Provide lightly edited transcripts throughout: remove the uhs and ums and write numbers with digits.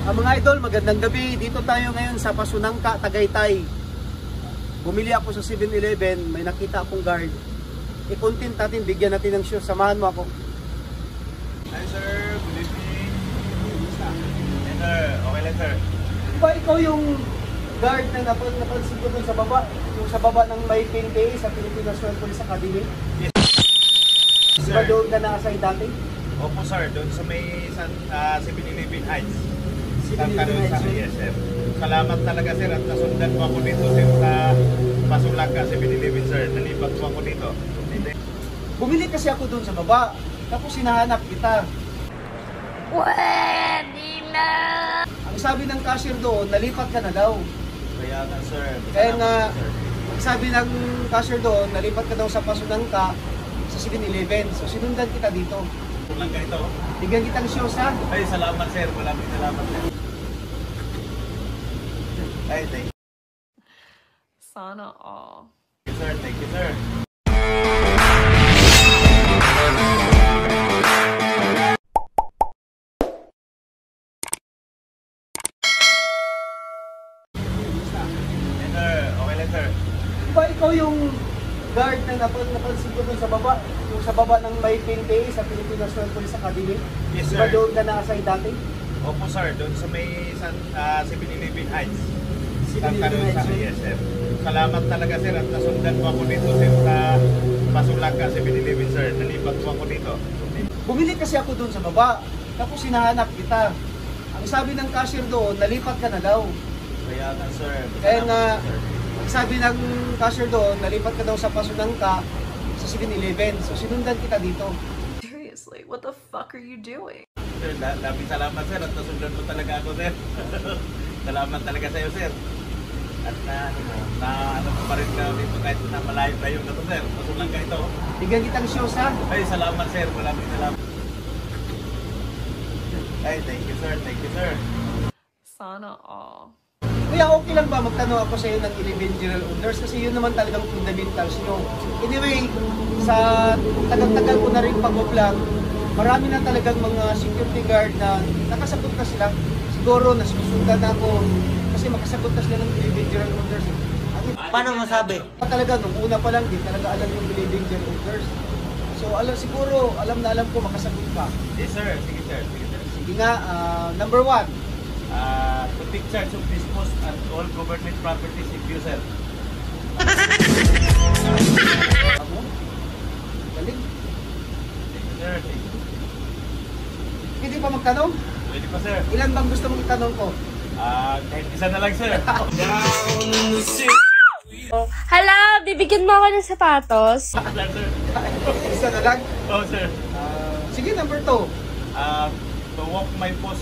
Mga idol, magandang gabi. Dito tayo ngayon sa Pasunangka, Tagaytay. Bumili ako sa 7-Eleven, may nakita akong guard. I-content natin, bigyan natin ng shoes. Samahan mo ako. Hi sir, good evening. Hey sir, okay lang sir. Ba, ikaw yung guard na napansin ko dun sa baba? Yung sa baba ng may PNPA sa Philippine National Police Academy? Yes Di ba sir. doon ka na-assign dati? Opo sir, doon sa may 7-Eleven Heights. 7-Eleven Heights. Yes sir. Salamat talaga sir at nasundan ko ako dito sir sa Pasulangka 7-Eleven sir. Nalipat ko ako dito. Bumili kasi ako dun sa baba. Tapos hinahanap kita. Pwede na! Ang sabi ng cashier doon, nalipat ka na daw. Kaya nga sir. Kaya nga, Salamat, sir. ang sabi ng cashier doon, nalipat ka daw sa Pasunangka sa 7-Eleven. So sinundan kita dito. Pasulangka ito. Bigyan kitang shoes ha. Ay salamat sir. Maraming salamat sir. Ay thank you Sana all. sir. Thank you sir. Hey sir, okay lang sir. Ba, ikaw yung guard na napansin ko dun sa baba? Yung sa baba ng may PNPA sa Philippine National Police Academy? Yes Di ba sir. doon ka na-assign dati? Opo sir, doon sa may 7-Eleven Heights. 7-Eleven Heights, sir. Yes sir. Salamat talaga sir at nasundan ko ako dito sir sa Pasulangka 7-Eleven sir. Nalipat ko ako dito. Bumili kasi ako dun sa baba. Tapos hinahanap kita. Ang sabi ng cashier doon, nalipat ka na daw. Kaya nga sir. Kaya nga, Salamat, sir. ang sabi ng cashier doon, nalipat ka daw sa Pasunangka sa 7-Eleven. So sinundan kita dito. Seriously, what the fuck are you doing? Sir, daming salamat sir at nasundan mo talaga ako sir. Salamat talaga sa iyo sir. At ano pa rin ka dito kahit na malayo tayo na to sir. Pasulangka ito. Bigyan kitang shoes ha. Ay salamat sir. Maraming salamat. Ay thank you sir. Thank you sir. Sana all. Kuya, okay lang ba magtanong ako sa iyo ng 11 general orders? Kasi yun naman talagang fundamentals nyo. Anyway, sa tagal-tagal ko na rin pag-vlog, marami na talagang mga security guard na nakasagot na sila. Siguro, nasusundan na ako kasi makasagot na sila ng 11 general orders. Paano masabi? Talaga, nung una pa lang, di talaga alam yung 11 general orders. So, siguro, alam na alam ko makasagot ka. Yes sir. Sige sir. Sige sir. Sige nga, number 1. To take charge of this post and all government properties in view, sir. Ako? Galing. Thank you, sir. Thank you. Hindi pa magtanong? Pwede pa, sir. Ilan bang gusto mong itanong ko? Kahit isa na lang, sir. Hala, bibigyan mo ako ng sapatos? Sir, sir. Isa na lang? Oh, sir. Sige, number 2. To walk my post,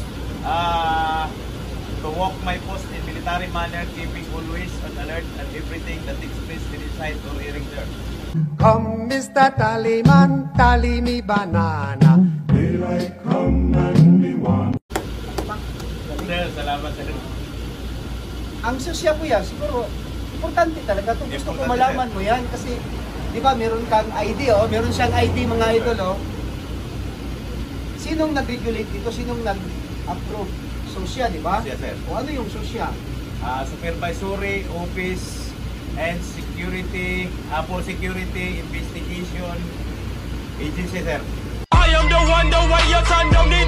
in military manner, keeping always on alert and everything that takes place inside or hearing there. Come, Mr. Tallyman, tally me banana. Daylight come and me want. Sir, salamat, sir. Ang sosya kuya, siguro, importante talaga ito. Gusto ko Importante, malaman mo yan kasi, di ba, meron kang ID, meron siyang ID mga idol, Sinong nag-regulate dito? Sinong nag-approve? Sosya, di ba? Yes, sir. O ano yung sosya? Supervisory, office, and security, for security, investigation, agency, sir. I am the one, the way your son don't need.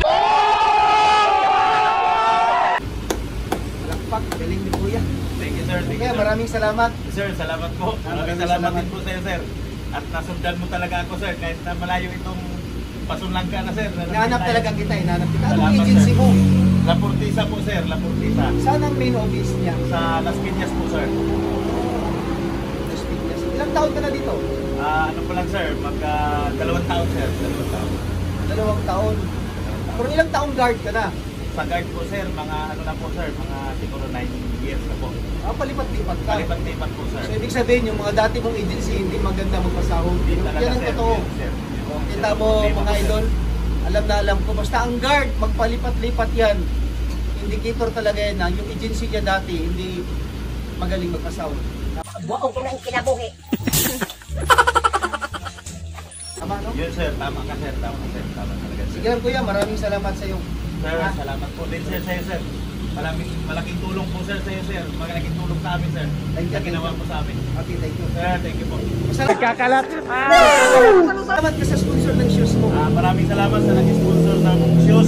Lakpak, galing ni kuya. Thank you, sir. Thank Kaya you, sir. maraming salamat. Sir, salamat po. Maraming salamat din po sa'yo, sir. At nasundan mo talaga ako, sir. Kahit na malayo itong Pasulangka na, sir. Hinahanap talaga kita, hinahanap kita. Anong Salamat, agency sir. mo? La Portisa po, sir. La Portisa. Saan ang main office niya? Sa Las Piñas po, sir. Las Piñas. Ilang taon ka na dito? Ano po lang, sir? 2 taon, sir. 2 taon. 2 taon. Pero ilang taong guard ka na? Sa guard po, sir, mga ano na po, sir, mga siguro 9 years na po. Palipat-lipat ka. Palipat-lipat po, sir. So, ibig sabihin, yung mga dati mong agency, hindi maganda magpasahod. Hindi talaga, Yan ang sir. totoo. Yes, sir. Kita mo, Hindi po, mga sir. idol, alam na alam ko. Basta ang guard, magpalipat-lipat yan. Indicator talaga yan na yung agency niya dati, hindi magaling magpasahod. Buong ko na yung kinabuhi. Tama, no? Yun, sir. Tama ka, sir. Tama, sir. Tama talaga, sir. Sige lang kuya, maraming salamat sa iyo. Sir, salamat po din sir sa'yo sir. Malaking tulong po sir sa'yo sir. Malaking tulong sa amin sir. Thank you, Na ginawa po sa amin. Okay, thank you. Sir, thank you po. Salamat ka sa sponsor ng shoes mo. Maraming salamat sa nag-sponsor ng shoes.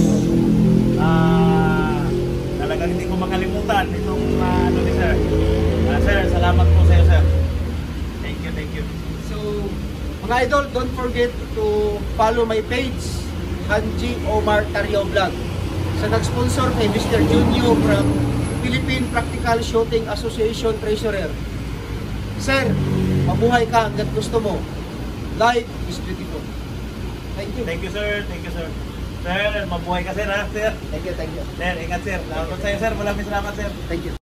Talagang hindi ko makalimutan itong ano ni sir. Sir, salamat po sa'yo sir. Thank you, thank you. So, mga idol, don't forget to follow my page, Hanji Omar Tario Vlog. Sa nag-sponsor kay Mr. Junio from Philippine Practical Shooting Association Treasurer. Sir, mabuhay ka hanggat gusto mo. Life is beautiful. Thank you. Thank you sir, thank you sir. Sir, mabuhay ka sir ha, sir. Thank you, thank you. Sir, ingat sir. Salamat sa'yo sir, maraming salamat sir. Thank you.